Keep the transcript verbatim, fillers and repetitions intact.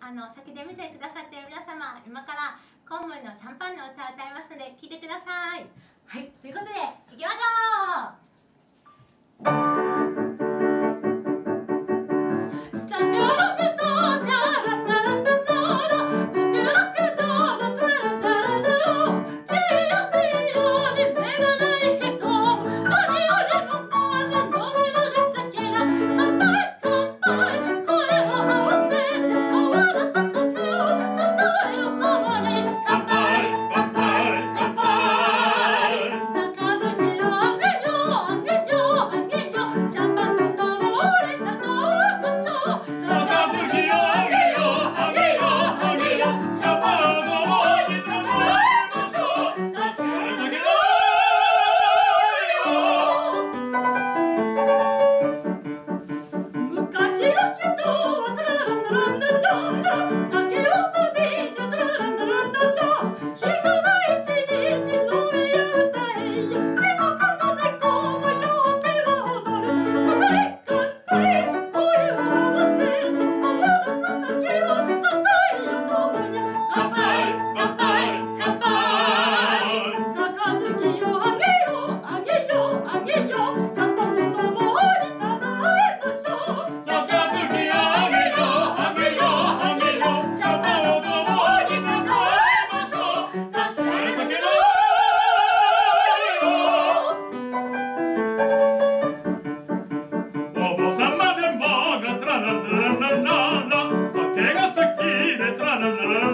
あの先で見てくださっている皆様、今からコンムのシャンパンの歌を歌いますので聴いてください。はい、ということでいきましょう。 酒が好きでトララララ